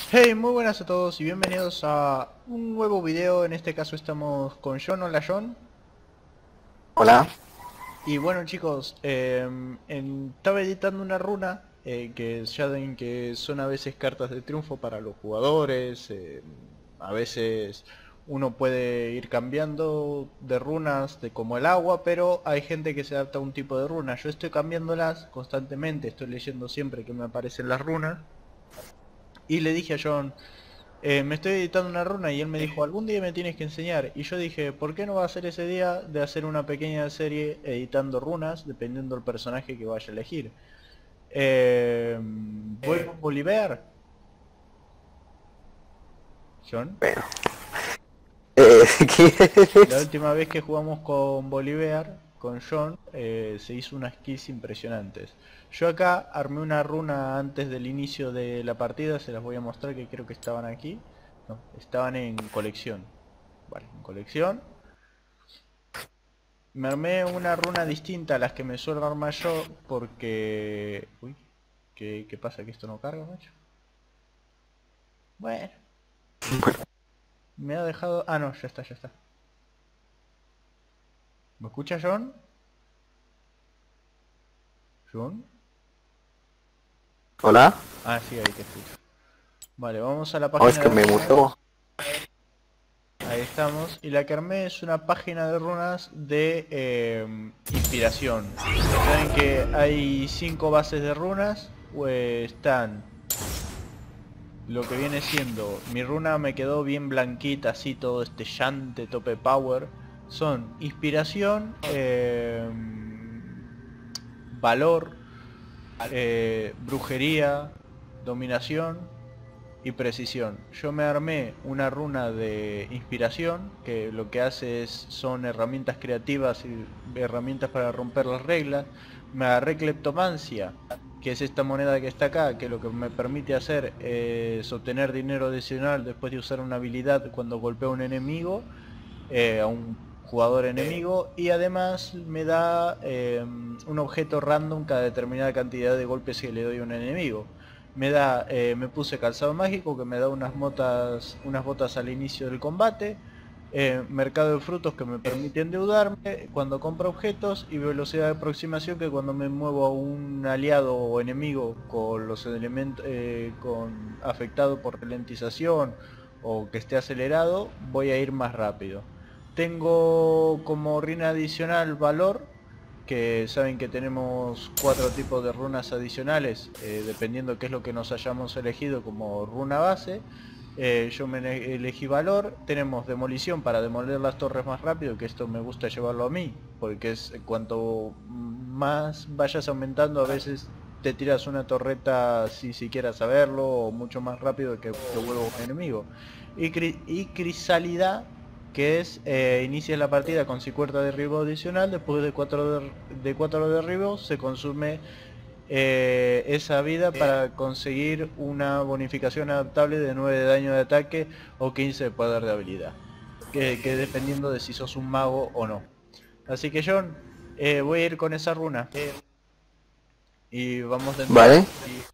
Hey, muy buenas a todos y bienvenidos a un nuevo video. En este caso estamos con John. Hola John. Hola. Y bueno chicos, estaba editando una runa que ya ven que son a veces cartas de triunfo para los jugadores. A veces uno puede ir cambiando de runas de como el agua, pero hay gente que se adapta a un tipo de runa. Yo estoy cambiándolas constantemente, estoy leyendo siempre que me aparecen las runas. Y le dije a John, me estoy editando una runa y él me dijo, algún día me tienes que enseñar. Y yo dije, ¿por qué no va a ser ese día de hacer una pequeña serie editando runas, dependiendo del personaje que vaya a elegir? Voy con Bolívar, John. Bueno, La ¿quieres? última vez que jugamos con Bolívar, con John, se hizo unas kills impresionantes. Yo acá armé una runa antes del inicio de la partida, se las voy a mostrar que creo que estaban aquí. No, estaban en colección. Vale, en colección. Me armé una runa distinta a las que me suelo armar yo porque... Uy, ¿qué pasa? ¿Que esto no carga, macho? Bueno, me ha dejado... Ah, no, ya está, ya está. ¿Me escucha John? ¿John? Hola. Ah, sí, ahí te escucho. Vale, vamos a la Oh, es página que de me runas. mutó. Ahí estamos. Y la que armé es una página de runas de inspiración. Saben que hay 5 bases de runas. Pues están lo que viene siendo, mi runa me quedó bien blanquita, así todo este llante, tope power. Son inspiración, valor, brujería, dominación y precisión. Yo me armé una runa de inspiración que lo que hace son herramientas creativas y herramientas para romper las reglas. Me agarré cleptomancia, que es esta moneda que está acá, que lo que me permite hacer es obtener dinero adicional después de usar una habilidad cuando golpeo a un enemigo, a un jugador enemigo, y además me da un objeto random cada determinada cantidad de golpes que le doy a un enemigo. Me puse calzado mágico que me da unas botas al inicio del combate, mercado de frutos que me permite endeudarme cuando compro objetos, y velocidad de aproximación que cuando me muevo a un aliado o enemigo con los elementos con afectado por ralentización o que esté acelerado, voy a ir más rápido. Tengo como runa adicional valor, que saben que tenemos 4 tipos de runas adicionales, dependiendo qué es lo que nos hayamos elegido como runa base. Yo me elegí valor. Tenemos demolición para demoler las torres más rápido, que esto me gusta llevarlo a mí, porque es cuanto más vayas aumentando, a veces te tiras una torreta sin siquiera saberlo, o mucho más rápido que vuelvo un enemigo. Y crisalidad, que es inicia la partida con 50 derribos adicional. Después de 4 derribos se consume esa vida para conseguir una bonificación adaptable de 9 de daño de ataque o 15 de poder de habilidad, que dependiendo de si sos un mago o no. Así que John, voy a ir con esa runa y vamos de entrar. Vale.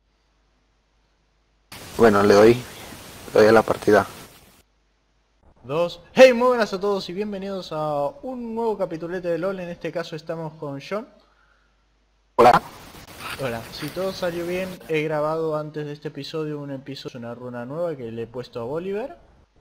Bueno, le doy a la partida. Dos. Hey, muy buenas a todos y bienvenidos a un nuevo capitulete de LOL. En este caso estamos con John. Hola. Hola, si todo salió bien, he grabado antes de este episodio un episodio, una runa nueva que le he puesto a Bolívar.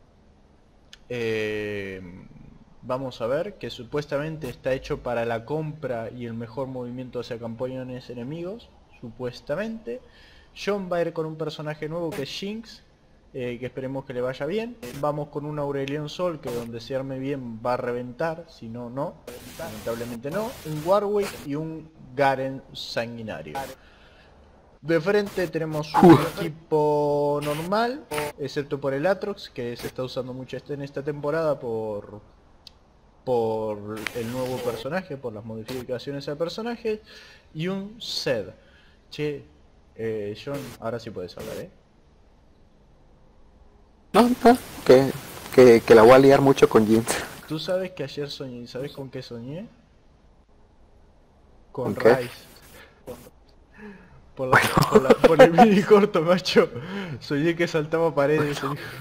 Eh, Vamos a ver, que supuestamente está hecho para la compra y el mejor movimiento hacia campeones enemigos, supuestamente. John va a ir con un personaje nuevo que es Jinx, que esperemos que le vaya bien. Vamos con un Aurelion Sol, que donde se arme bien va a reventar, si no, no. Lamentablemente no. Un Warwick y un Garen Sanguinario. De frente tenemos un equipo normal, excepto por el Atrox, que se está usando mucho en esta temporada por el nuevo personaje, por las modificaciones al personaje, y un Zed. Che, John, ahora sí puedes hablar, ¿eh? No, no, que la voy a liar mucho con Jinx. Tú sabes que ayer soñé, ¿sabes con qué soñé? Con ¿Con qué? Rice. por el mini corto, macho. Soñé que saltaba paredes.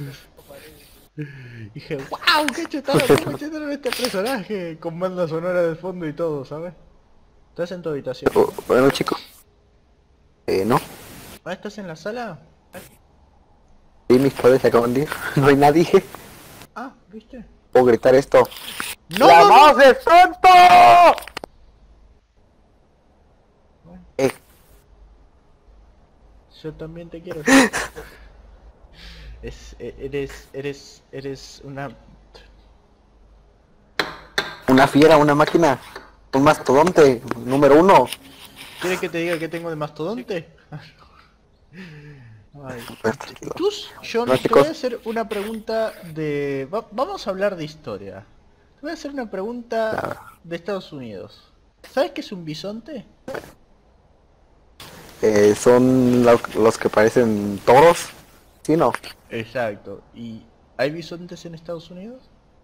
Dije, wow, qué chetado, cómo chetaron este personaje. Con banda sonora de fondo y todo, ¿sabes? ¿Estás en tu habitación? Bueno, chicos. No. Ah, ¿estás en la sala? Sí, mis padres se acaban de ir. No hay nadie. Ah, ¿viste? Puedo gritar esto. ¡No, ¡La no, no! voz es tonto! Yo también te quiero. Eres Una fiera, una máquina. Un mastodonte. Número 1. ¿Quieres que te diga que tengo de mastodonte? Ay. Pues, tranquilo. Tú, John, No, te voy chicos. a hacer una pregunta de... vamos a hablar de historia. Te voy a hacer una pregunta de Estados Unidos. ¿Sabes qué es un bisonte? Son los que parecen toros. ¿Sí, no? Exacto. ¿Y hay bisontes en Estados Unidos?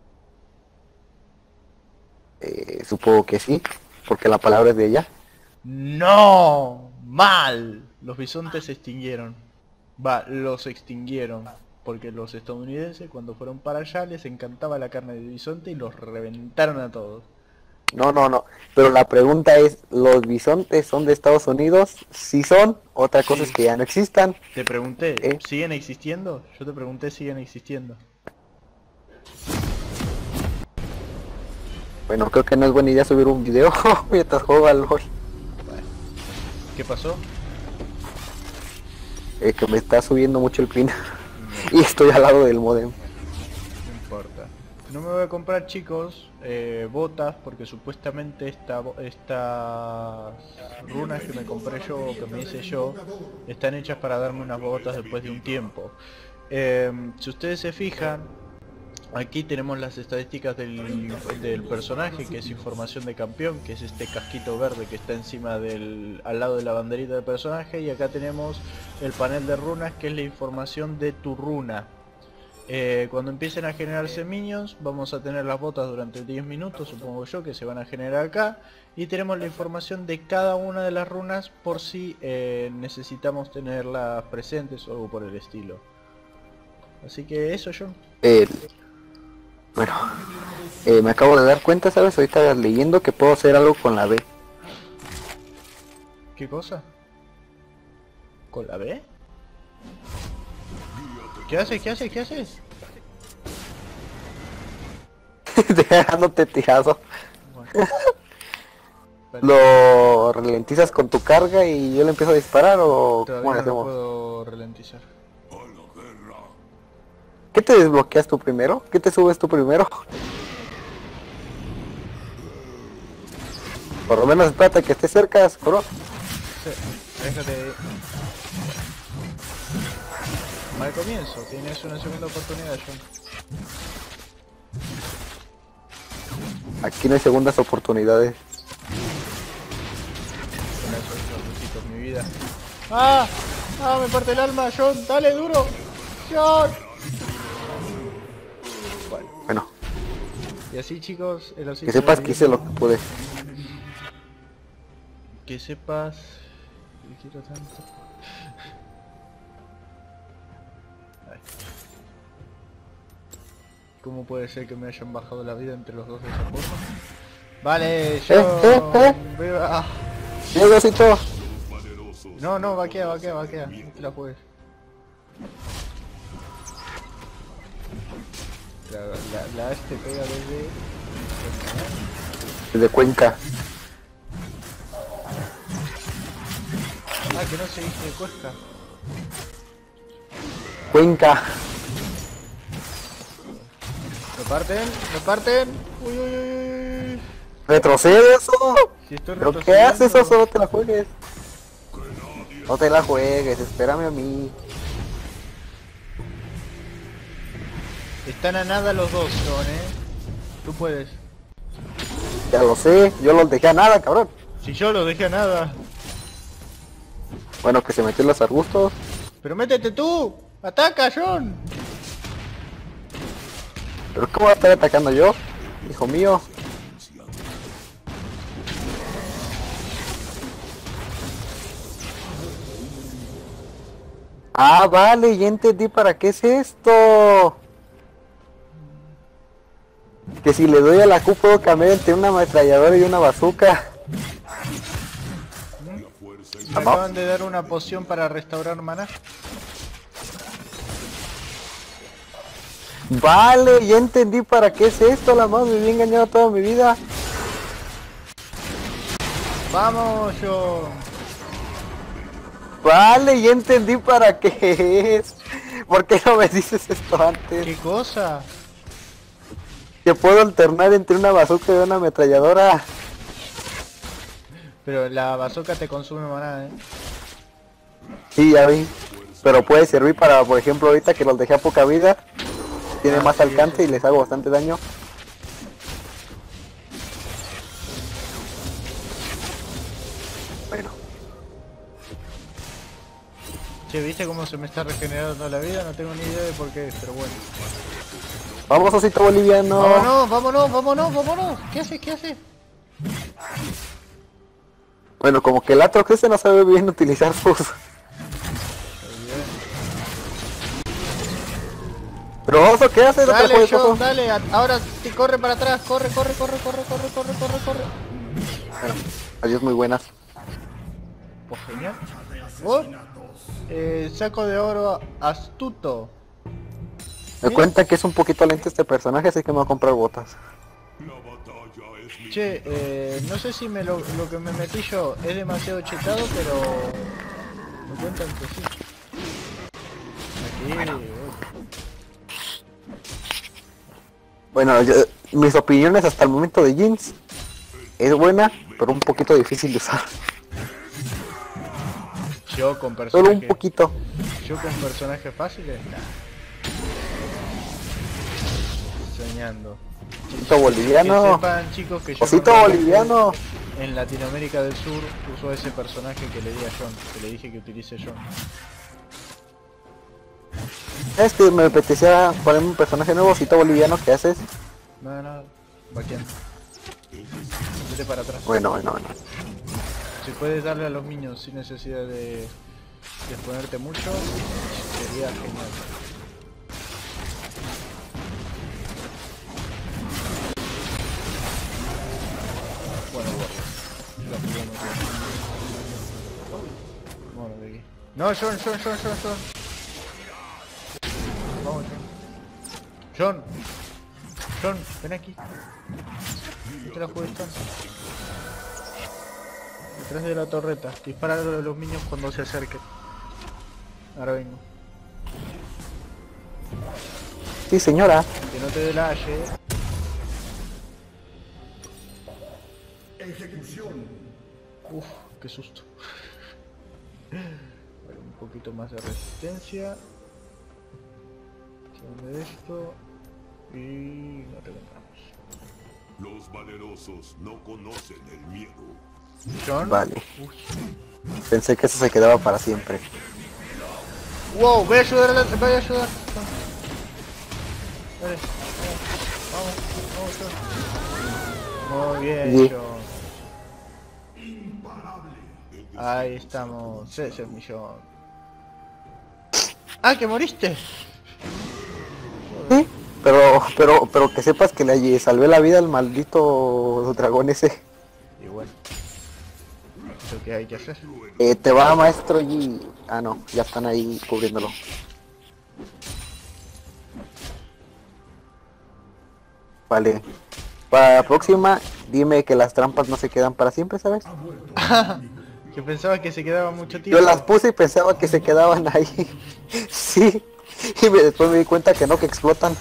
Supongo que sí. Porque la palabra es de ella. ¡No! ¡Mal! Los bisontes se extinguieron. Los extinguieron. Porque los estadounidenses cuando fueron para allá les encantaba la carne de bisonte y los reventaron a todos. No, no, no. Pero la pregunta es, ¿los bisontes son de Estados Unidos? Sí son. Otra cosa es que ya no existan. Te pregunté, ¿siguen existiendo? Yo te pregunté, ¿siguen existiendo? Bueno, creo que no es buena idea subir un video mientras juego al LOL. ¿Qué pasó? Que me está subiendo mucho el pin. Y estoy al lado del modem. No importa. No me voy a comprar, chicos, botas, porque supuestamente estas runas que me compré yo, o que me hice yo, están hechas para darme unas botas después de un tiempo. Si ustedes se fijan, aquí tenemos las estadísticas del personaje, que es información de campeón, que es este casquito verde que está encima al lado de la banderita del personaje, y acá tenemos el panel de runas, que es la información de tu runa. Cuando empiecen a generarse minions, vamos a tener las botas durante 10 minutos, supongo yo, que se van a generar acá, y tenemos la información de cada una de las runas por si necesitamos tenerlas presentes o algo por el estilo. Así que eso, John. Bueno, me acabo de dar cuenta, ¿sabes? Ahorita leyendo que puedo hacer algo con la B. ¿Qué cosa? ¿Con la B? ¿Qué haces? ¿Qué haces? ¿Qué haces? Dejándote tirado. Bueno, ¿Lo ralentizas con tu carga y yo le empiezo a disparar o cómo todavía lo no hacemos? puedo ralentizar. ¿Qué te desbloqueas tú primero? ¿Qué te subes tú primero? Por lo menos espérate que esté cerca, bro. Sí, déjate. Mal comienzo, tienes una segunda oportunidad, John. Aquí no hay segundas oportunidades. Con esos lucecitos, mi vida. ¡Ah! ¡Ah! Me parte el alma, John. ¡Dale, duro! ¡John! Bueno, Y así, chicos, el osito que sepas de que hice hielo. lo que pude. Que sepas... que quiero tanto. Ay. ¿Cómo puede ser que me hayan bajado la vida entre los dos de esa forma? Vale, John. Viva. ¡Dios, Diosito! No, no, vaquea. No te la juegues. La H te pega desde... Desde Cuenca. Ah, que no se dice Cuesca. Cuenca. ¿Me parten? Uy, uy, uy, uy. ¡Retrocede eso! Si estoy ¿Pero qué retrocediendo. haces eso? No te la juegues. No te la juegues, espérame a mí. Están a nada los dos, John, Tú puedes. Ya lo sé, yo los dejé a nada, cabrón. Si yo los dejé a nada. Bueno, que se metió en los arbustos. Pero métete tú. Ataca, John. ¿Pero cómo voy a estar atacando yo? Hijo mío. Ah, vale, ya entendí para qué es esto. Que si le doy a la Q puedo cambiar entre una ametralladora y una bazooka. Me acaban de dar una poción para restaurar maná. Vale, ya entendí para qué es esto. La más me había engañado toda mi vida. ¡Vamos, John! Vale, ya entendí para qué es. ¿Por qué no me dices esto antes? ¿Qué cosa? Que puedo alternar entre una bazooka y una ametralladora. Pero la bazooka te consume maná, ¿eh? Sí, ya vi. Pero puede servir para, por ejemplo, ahorita que los dejé a poca vida. Tiene más sí, alcance sí. y les hago bastante daño. Bueno. Che, ¿viste cómo se me está regenerando la vida? No tengo ni idea de por qué, pero bueno. Vamos, osito boliviano. ¡Vámonos, vámonos, vámonos, vámonos! ¿Qué haces, qué haces? Bueno, como que el Atrox este no sabe bien utilizar sus... Pero oso, ¿qué haces? Dale, Oso? John, dale, ahora te corre para atrás, corre, corre, corre, corre, corre, corre, corre, corre. Bueno, adiós, muy buenas. Pues genial. Oh, saco de oro astuto. Me cuenta que es un poquito lento este personaje, así que me voy a comprar botas. Che, no sé si lo que me metí yo es demasiado chetado, pero me cuentan que sí. Aquí, Bueno, mis opiniones hasta el momento de Jeans es buena, pero un poquito difícil de usar. yo con Solo personajes. un poquito. Yo con personajes fáciles, nah. Soñando. Osito Que boliviano. sepan, chicos, que yo Osito normalmente boliviano. en Latinoamérica del Sur uso ese personaje que le di a John, que le dije que utilice John. Es que me apetecía ponerme un personaje nuevo, osito boliviano, ¿qué haces? Nada, vaqueando. Vete para atrás. Bueno. Si puedes darle a los niños sin necesidad de exponerte mucho, sería genial. Bueno, la jugamos bien. Bueno, de aquí. No, John. Vamos, John. John, ven aquí. No te la juegues tanto. Detrás de la torreta. Dispara a los niños cuando se acerquen. Ahora vengo. Sí, señora. Que no te dé la H. Ejecución. Uf, qué susto. Vale, un poquito más de resistencia. De esto. Y no te encontramos. Los valerosos no conocen el miedo. John. Vale. Uy. Pensé que eso se quedaba para siempre. Wow, voy a ayudar voy a ayudar. Dale, vamos, John. Muy bien, Sí. John. Ahí estamos, ese es mi John. ¡Ah, que moriste! Sí, pero que sepas que le salvé la vida al maldito dragón ese. Y bueno, ¿eso qué hay que hacer? Te va maestro y... Ah, no, ya están ahí cubriéndolo. Vale. Para la próxima, dime que las trampas no se quedan para siempre, ¿sabes? Que pensaba que se quedaba mucho tiempo. Yo las puse y pensaba que se quedaban ahí. Sí. Y después me di cuenta que no, que explotan.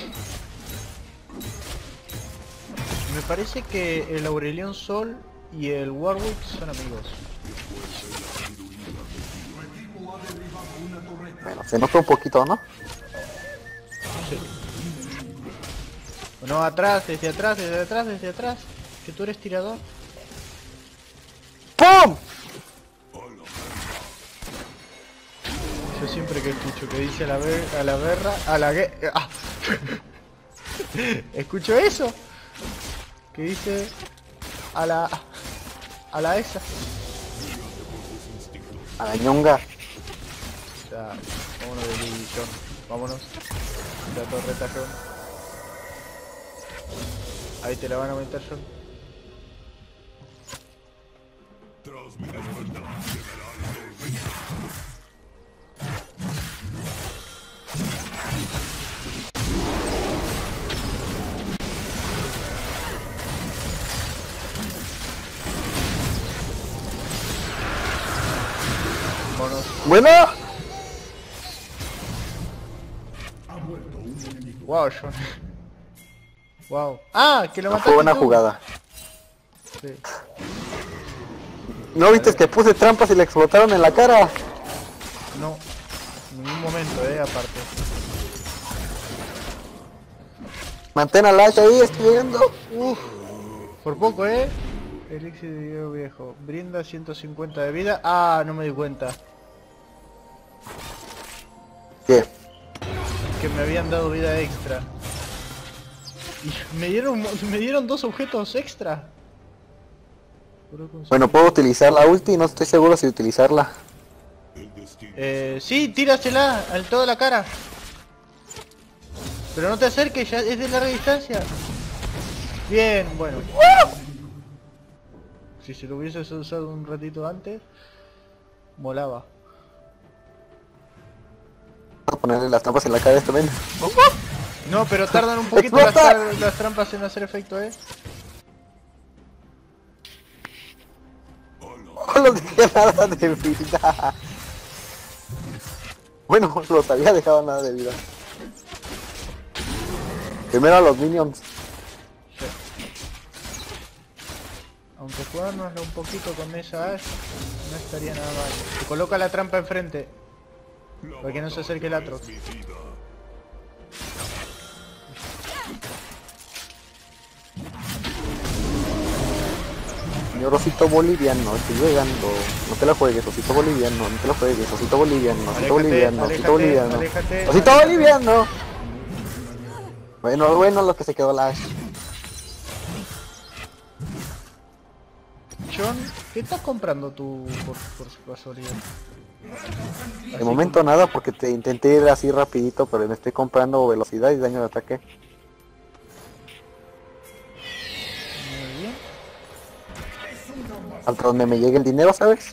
Me parece que el Aurelion Sol y el Warwick son amigos. Bueno, se nota un poquito, ¿no? Sí. No, atrás, desde atrás, desde atrás, desde atrás. Que tú eres tirador. ¡Pum! Yo siempre que escucho que dice a la berra, ¡ah! Escucho eso. Que dice a la esa. A la ñonga. Ya, vámonos de división. Vámonos. La torreta, John. Ahí te la van a meter, John. Tras mi despertar llegará la tormenta. Vámonos. Bueno, Wow, John. Wow. Ah, que lo mataste fue buena tú. jugada. Sí. ¿No viste que puse trampas y le explotaron en la cara? No. En ningún momento, aparte. Mantén al hacha ahí, estoy viendo. Uf. Por poco, Elixir de hierro viejo. Brinda 150 de vida. Ah, no me di cuenta. ¿Qué? Que me habían dado vida extra. Y me dieron 2 objetos extra. Bueno, puedo utilizar la ulti, no estoy seguro si utilizarla. El destino Sí, tírasela al toda la cara. Pero no te acerques, ya es de larga distancia. Bien, bueno. Si se lo hubieses usado un ratito antes, molaba. Voy a ponerle las trampas en la cara a este men. No, pero tardan un poquito ¡Explota! las trampas en hacer efecto, Oh, no tenía nada de vida. Bueno, los había dejado nada de vida. Primero a los minions. Aunque jugárnoslo un poquito con esa Ash, no estaría nada mal. Se coloca la trampa enfrente, para que no se acerque el Atrox. es mi vida. Señor osito boliviano, estoy llegando. No te la juegues, osito boliviano, no te la juegues, osito boliviano, osito boliviano, osito boliviano. Aléjate, ¡Osito aléjate. boliviano! Bueno, lo que se quedó la Ash. John, ¿qué estás comprando tú por su casualidad? De momento nada porque te intenté ir así rapidito, pero me estoy comprando velocidad y daño de ataque. Muy bien. Hasta donde me llegue el dinero, ¿sabes?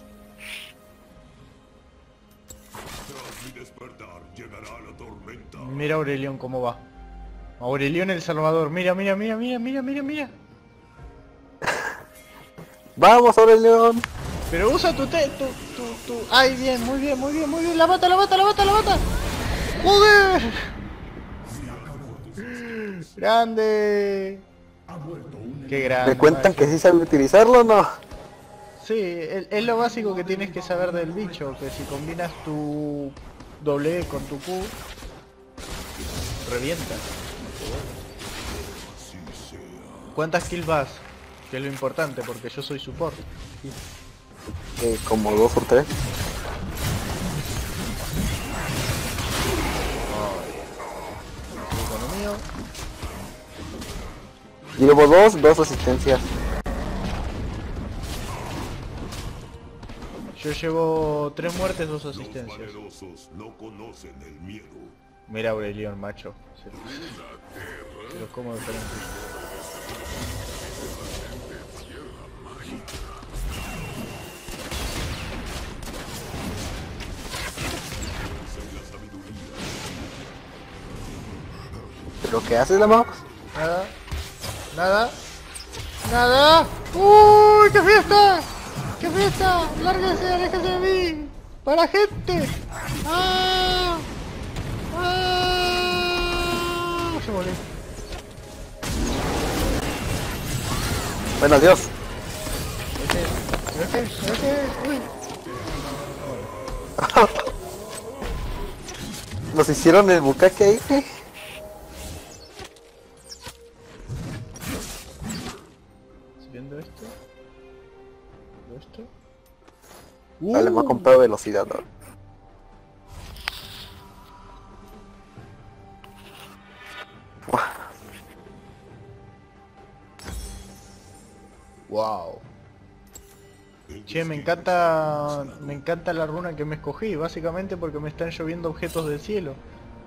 Tras mi despertar llegará la tormenta. Mira Aurelion cómo va. Aurelion el Salvador, mira. ¡Vamos, Aurelion! Pero usa tu tu... Ay, bien, muy bien. La mata. ¡Joder! ¡Grande! ¡Qué grande! ¿Me cuentan macho. que sí sabe utilizarlo o no? Sí, es lo básico que tienes que saber del bicho, que si combinas tu doble con tu Q, revienta. Así sea. ¿Cuántas kills vas? Que es lo importante, porque yo soy support. Como 2 o 3. Con lo mío. Llevo dos asistencias. Yo llevo 3 muertes, 2 Los asistencias. valerosos no conocen el miedo. Mira Aurelion, macho. Se los como de frente. ¿Pero qué haces, la Max? Nada. ¡Uy, qué fiesta! ¡Lárguese, aléjese de mí! ¡Para gente! ¡Ah! Se volé. Bueno, adiós. Uy. Nos hicieron el bucaque ahí. ¿Viendo esto? Vale, me ha comprado velocidad ahora. Wow. Che, me encanta la runa que me escogí, básicamente porque me están lloviendo objetos del cielo.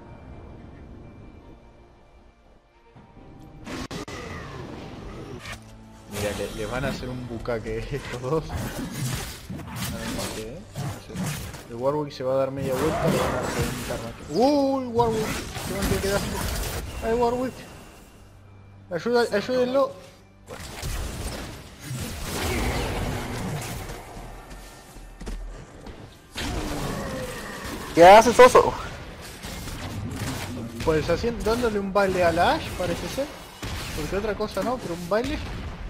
Mira, les van a hacer un bucaque estos dos. A ver, no sé, el Warwick se va a dar media vuelta, le van a reventar, macho. ¡Uy, Warwick! ¡Qué mal que quedaste! ¡Ay, Warwick! Ayúdenlo. ¿Qué haces, oso? Pues dándole un baile a la Ash, parece ser. Porque otra cosa no, pero un baile.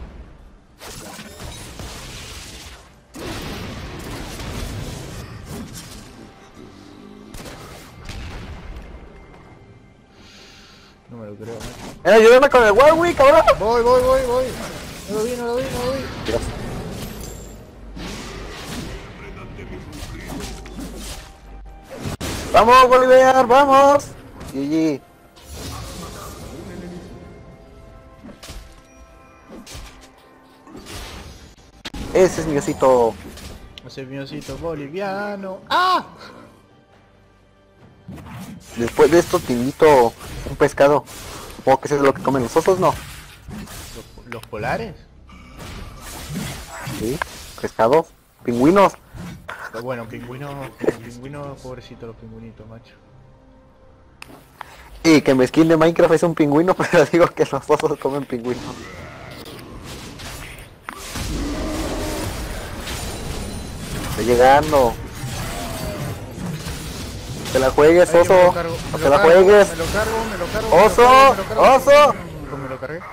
No me lo creo, macho. Ayúdame con el Warwick, cabrón. Voy. No lo vi. Dios. Vamos, Bolívar, vamos. GG. Ese es mi osito. Ese miocito boliviano. ¡Ah! Después de esto te invito un pescado. Supongo que eso es lo que comen los osos, ¿no? ¿Los polares? Sí, pescado, pingüinos. Bueno, pingüinos, pobrecito los pingüinitos, macho. Y que mi skin de Minecraft es un pingüino, pero digo que los osos comen pingüinos. Estoy llegando. Te la juegues, Ay, que me oso. lo cargo, No te la juegues. Me lo cargo. ¡Oso! ¡Oso! Me lo cargué.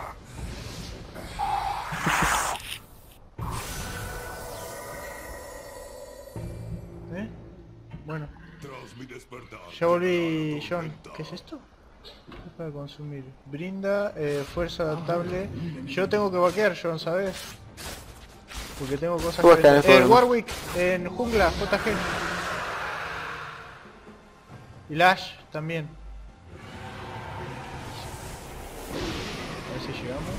Bueno, Tras mi despertar. ya volví, John. ¿Qué es esto? ¿Qué es para consumir? Brinda, fuerza adaptable. Yo tengo que vaquear, John, ¿sabes? Porque tengo cosas Tú vaquear, que... eso, Warwick, en jungla, JG. Y Lash también. A ver si llegamos.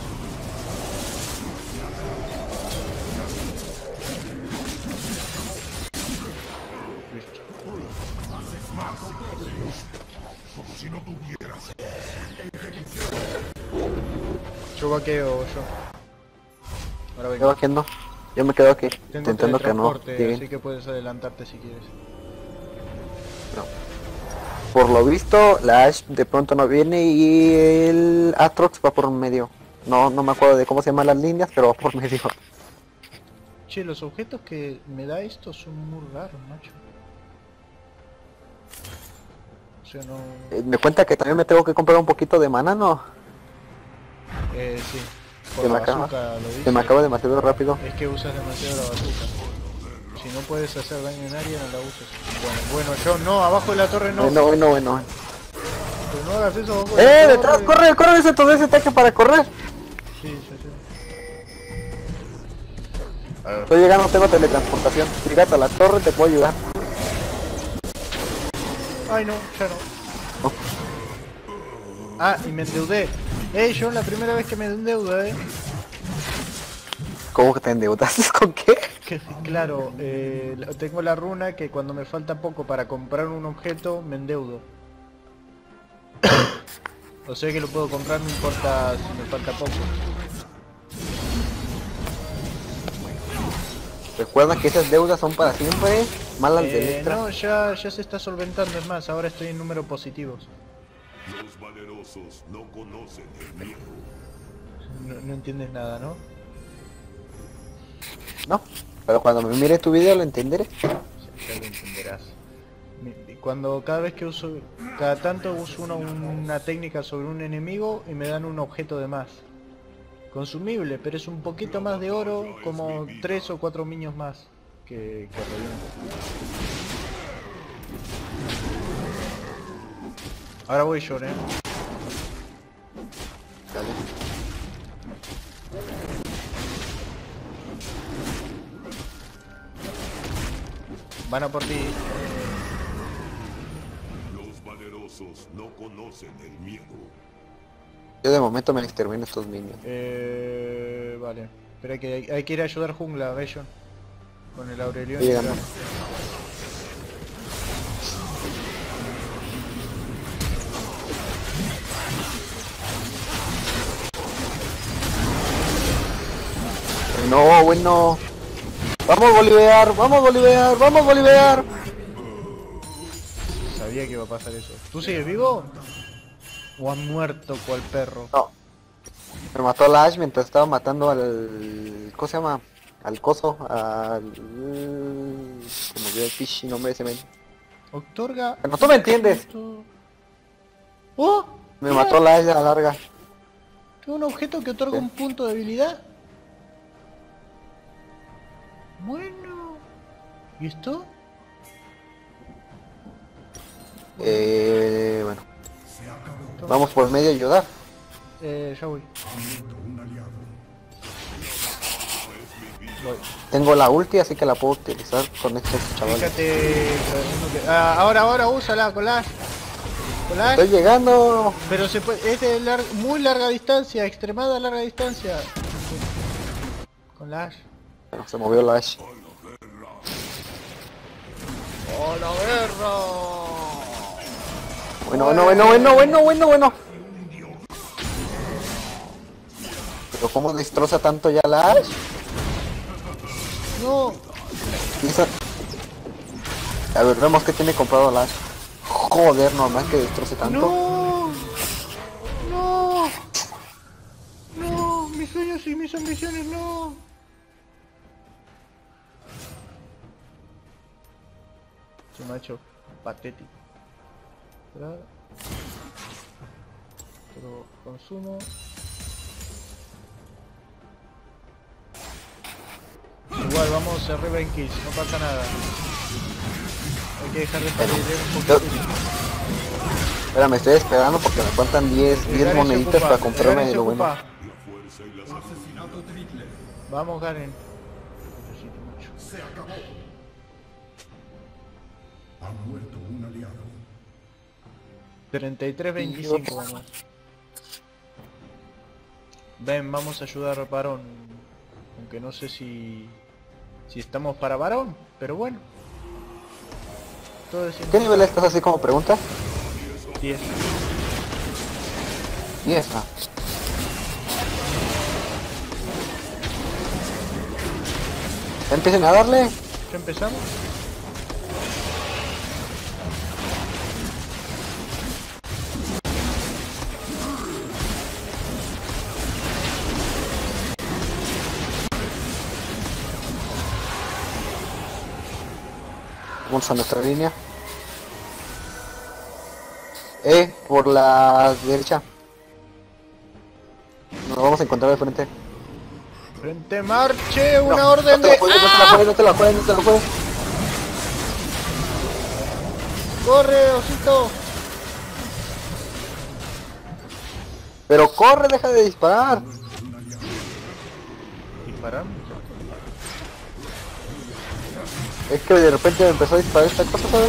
Listo. Yo vaqueo, yo. Ahora ¿Qué vengo. va haciendo? Yo me quedo aquí, Tengo intentando que no teletransporte, lleguen. así que puedes adelantarte si quieres. Por lo visto, la Ash de pronto no viene y el Atrox va por medio. No me acuerdo de cómo se llaman las líneas, pero va por medio. Che, los objetos que me da esto son muy raros, macho. O sea, no... Me cuenta que también me tengo que comprar un poquito de mana, ¿no? Sí. Se Por me la acaba. bazooka lo Se dice. me acaba demasiado rápido. Es que usas demasiado la bazooka. Si no puedes hacer daño en área, no la uses. Bueno, yo no, abajo de la torre no. Bueno. Pero no hagas eso abajo de la torre. ¡Detrás! ¡Corre! ¡Ese todo ese ataque para correr! Sí. Estoy llegando, tengo teletransportación. Llegate a la torre, te puedo ayudar. Ay, no, ya no. Oh. Ah, y me endeudé. Yo la primera vez que me endeudo, ¿Cómo que te endeudaste? ¿Con qué? Que, claro, tengo la runa que cuando me falta poco para comprar un objeto, me endeudo. O sea que lo puedo comprar, no importa si me falta poco. Recuerda que esas deudas son para siempre. Malas de letra. No, ya se está solventando, es más, ahora estoy en números positivos. Los valerosos no conocen el miedo. No entiendes nada, ¿no? No, pero cuando me mire tu video lo entenderé. Ya lo entenderás. Cada vez que uso, cada tanto uso una técnica sobre un enemigo y me dan un objeto de más. Consumible, pero es un poquito más de oro, como 3 o 4 minions más que reviento. Ahora voy yo, Van a por ti. Los valerosos no conocen el miedo. Yo de momento me extermino estos minions. Vale. Espera que hay que ir a ayudar jungla, Bellon. Con el Aurelión. Estoy llegando. No, bueno. Vamos Bolívar, vamos Bolívar, vamos Bolívar. Sabía que iba a pasar eso. ¿Tú sigues vivo? ¿O has muerto cual perro? No. Me mató la Ash mientras estaba matando al... ¿Cómo se llama? Al coso, al... Se me olvidó el pichi nombre de ese men. Otorga... Pero tú me entiendes. ¡Oh! Me Mira, mató la Ash a la larga. tengo un objeto que otorga ¿Qué? un punto de habilidad. Bueno. ¿Y esto? Bueno. Vamos por medio a ayudar. Ya voy. Voy. Tengo la ulti, así que la puedo utilizar con estos chavales. Fíjate... ahora úsala con la... Con la... Estoy llegando. Pero se puede... Es de muy larga distancia, extremada larga distancia. Con la Ash. Bueno, se movió la Ash. ¡Oh, la guerra! Bueno. Pero cómo destroza tanto ya la Ash. No, A ver, vemos que tiene comprado la Ash. Joder, normal que destroce tanto. no, mis sueños y mis ambiciones, no. Che macho, patético. Esperar. Pero consumo. Igual vamos arriba en kills, no pasa nada. Hay que dejar de salir un poquito. Espera, me estoy esperando porque me faltan 10 moneditas para comprarme lo bueno. La fuerza y la salud. Vamos, Garen. Necesito mucho. Se acabó. Ha muerto un aliado. 33-25 vamos. Ven, vamos a ayudar a Varón. Aunque no sé si estamos para Varón, pero bueno. Todo es ¿Qué nivel estás así como pregunta? 10. 10. Ah. Empiecen a darle. ¿Ya empezamos? Vamos a nuestra línea. Por la derecha. Nos vamos a encontrar de frente. Frente marche, una No, orden no te de... la juegues, no te la juegues. ¡Corre, osito! Pero corre, deja de disparar. Disparamos. Es que de repente me empezó a disparar esta cosa, ¿sabes?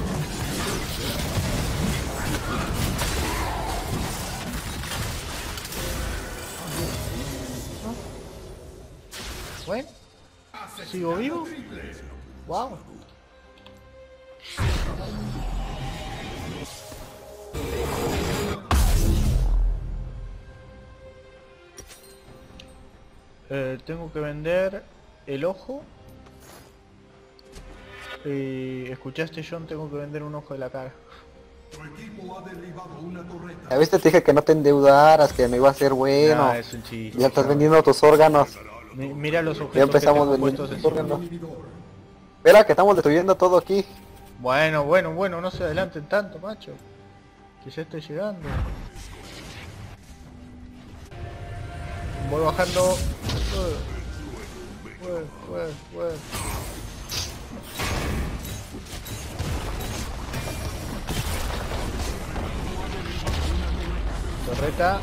Bueno, ¿sigo vivo? Wow. Tengo que vender el ojo. ¿Escuchaste, John? Tengo que vender un ojo de la cara. Tu equipo ha derribado una torreta. Ya viste, te dije que no te endeudaras, que no iba a ser bueno. No, es un chiste. Ya estás vendiendo tus órganos. Mira los objetos Ya empezamos que tengo vendiendo puestos tus encima. órganos. Espera, que estamos destruyendo todo aquí. Bueno, no se adelanten tanto, macho. Que ya estoy llegando. Voy bajando. Ué. Torreta.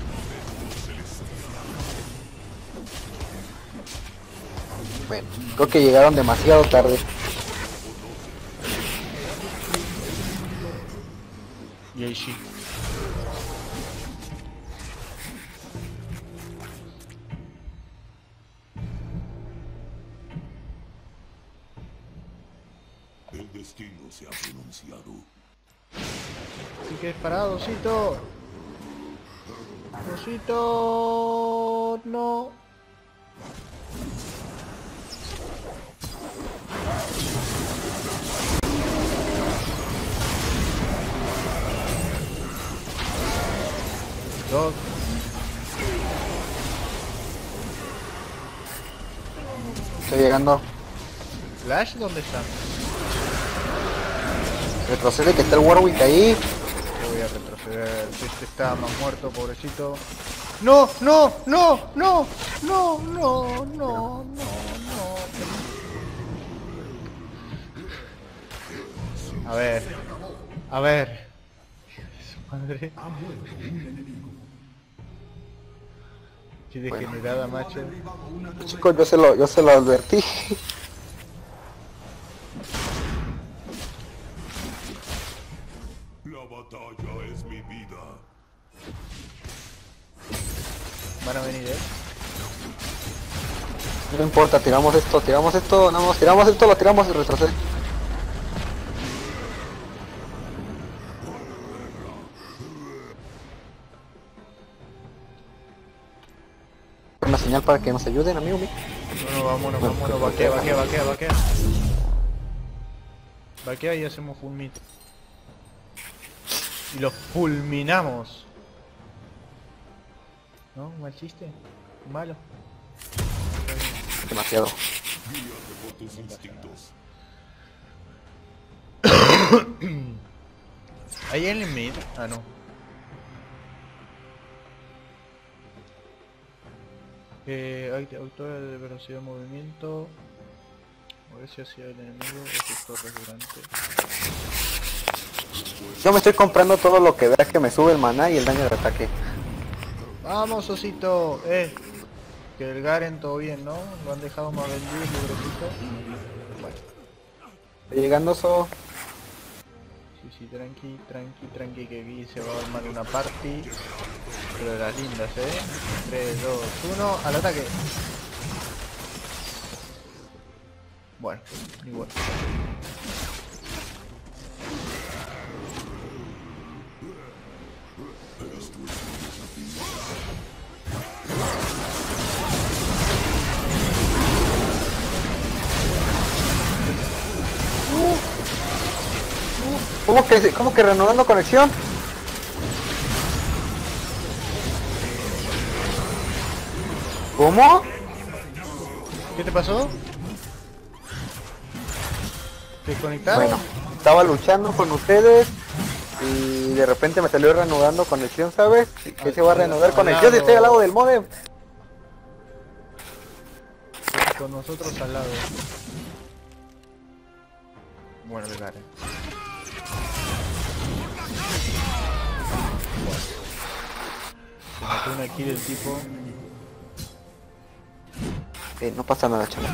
Bueno, creo que llegaron demasiado tarde. Y ahí sí. parado, osito. Osito, no. Dos. Estoy llegando. ¿Flash dónde está? Retrocede que está el Warwick ahí. Yo voy a retroceder. Este está más muerto, pobrecito. No, no, no, no, no, no, no, no, no. A ver. A ver. Su madre. Qué degenerada, macho. Chicos, yo se lo advertí. La batalla es mi vida. Van a venir, No importa, tiramos esto, no, tiramos esto, lo tiramos y retrocede. Una señal para que nos ayuden, amigo mío. No, vámonos, vámonos, vaquea, vaquea, vaquea, vaquea. Vaquea y hacemos fulmit. Y los fulminamos. ¿No? ¿Mal chiste? ¿Malo? Demasiado. Guíate por tus instintos. ¿Hay en el mid? Ah, no. Autora de velocidad de movimiento. A ver si hacia el enemigo o torres durante. Yo me estoy comprando todo lo que vea que me sube el maná y el daño de ataque. Vamos, osito, que el Garen todo bien, ¿no? Lo han dejado más vendido, pobrecito. Bueno, Estoy llegando eso. sí, tranqui, que aquí se va a armar una party. Pero de las lindas, 3, 2, 1, al ataque. Bueno, igual. ¿Cómo que reanudando conexión? ¿Cómo? ¿Qué te pasó? ¿Te conectaron? Bueno, estaba luchando con ustedes y de repente me salió reanudando conexión, ¿sabes? Que se va a reanudar conexión y estoy al lado del modem. Con nosotros al lado. Bueno, el Garen. Se mató una kill el tipo. No pasa nada, chaval.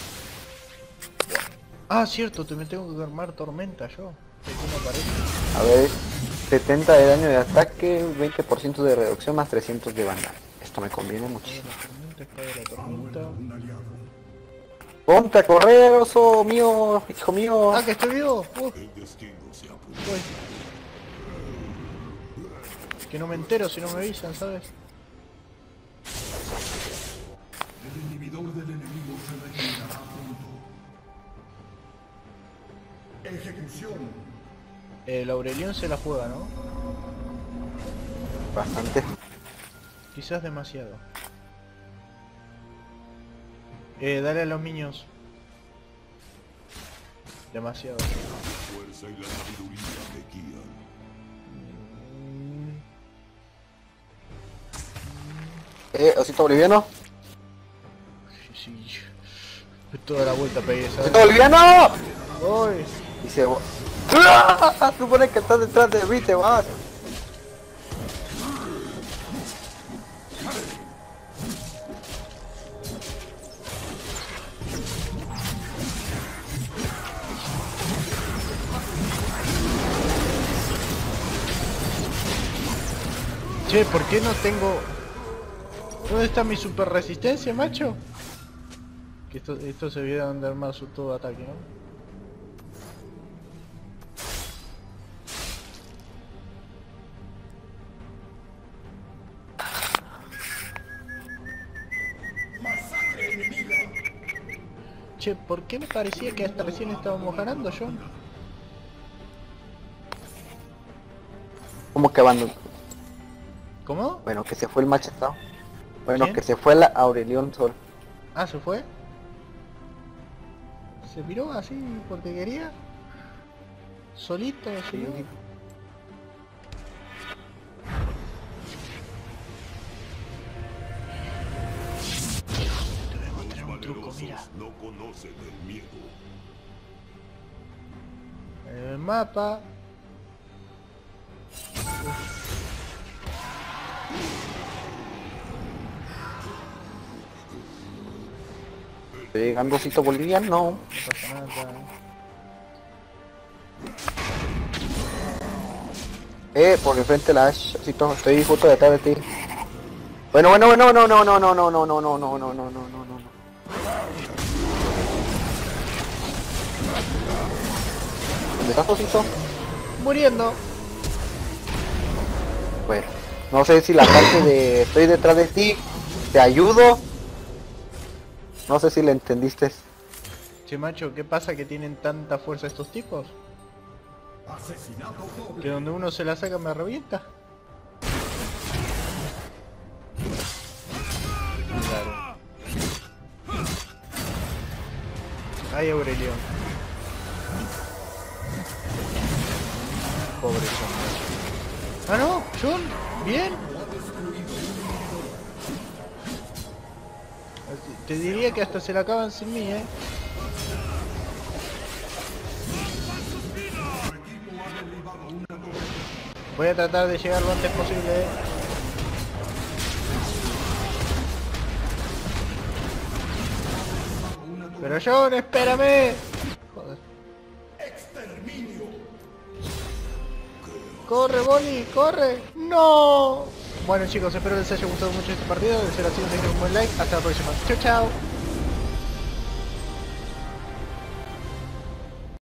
Ah, cierto, me tengo que armar tormenta yo. ¿Cómo aparece? A ver, 70 de daño de ataque, 20% de reducción más 300 de banda. Esto me conviene muchísimo. La tormenta, está de la tormenta. Ponte a correr, oso mío, hijo mío. Ah, que estoy vivo. El destino se apura. Voy. Que no me entero si no me avisan, ¿sabes? El inhibidor del enemigo se regenerará pronto. Ejecución. El Aurelión se la juega, ¿no? Bastante. Quizás demasiado. Dale a los niños. Demasiado. La fuerza y la sabiduría te guían. Osito boliviano. Sí. Toda la vuelta pegué, ¿sabes? ¡Osito boliviano! ¡Uy! Y se va. ¡Ah! Supone que estás detrás de mí, te vas. Che, ¿por qué no tengo...? ¿Dónde está mi super resistencia, macho? Que esto se viene a andar más su todo ataque, ¿no? Che, ¿por qué me parecía que hasta recién estábamos ganando, John? ¿Cómo que abandonó? ¿Cómo? Bueno, que se fue el machetado. Bueno, ¿Quién? que se fue la Aurelion Sol. Ah, ¿se fue? ¿Se miró así porque quería? ¿Solito? ¿Se miró? Te voy a mostrar un truco, mira. No conocen el miedo. El mapa. Estoy llegando Cito Boliviano. No pasa nada. Por el frente la Ash, Cito, estoy justo detrás de ti. Bueno, no, no, no, no, no, no, no, no, no, no, no, no, no, no. ¿Dónde estás, Cito? Muriendo. Bueno, no sé si la parte de estoy detrás de ti, te ayudo. No sé si le entendiste. Che, macho, ¿qué pasa que tienen tanta fuerza estos tipos? Asesinato doble. Que donde uno se la saca me revienta. Claro. Ay, Aurelion. Pobre John. Ah, no, John, bien. Te diría que hasta se la acaban sin mí, Voy a tratar de llegar lo antes posible, Pero John, espérame. Joder. Corre, Bonnie, corre. No. Bueno, chicos, espero les haya gustado mucho este partido. De ser así, dejen un buen like. Hasta la próxima. Chao, chao.